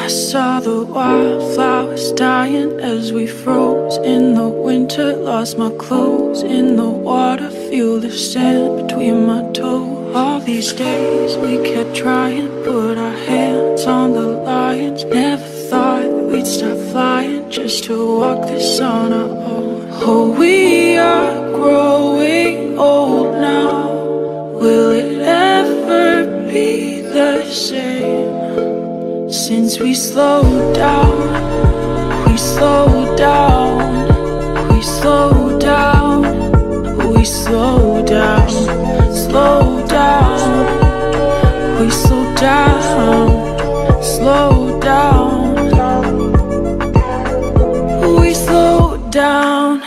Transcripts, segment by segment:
I saw the wildflowers dying as we froze in the winter. Lost my clothes in the water, feel the sand between my toes. All these days we kept trying, put our hands on the lions. Never thought that we'd stop flying just to walk this on our own. Oh, we are growing old now. Will it ever be the same? Since we slowed down, we slowed down, we slowed down, we slowed down, slow down, we slowed down, slow down, we slowed down.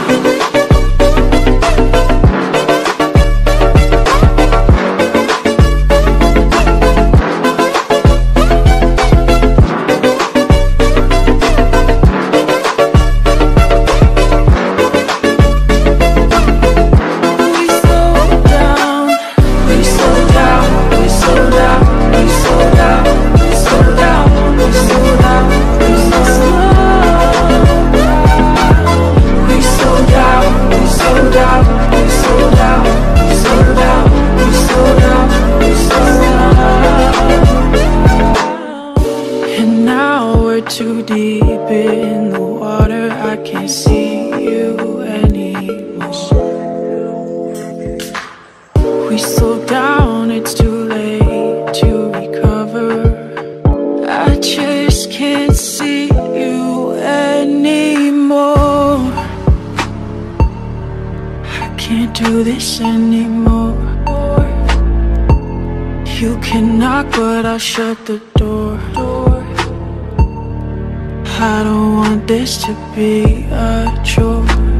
Too deep in the water, I can't see you anymore. We slow down, it's too late to recover. I just can't see you anymore. I can't do this anymore. You can knock, but I'll shut the door. I don't want this to be a chore.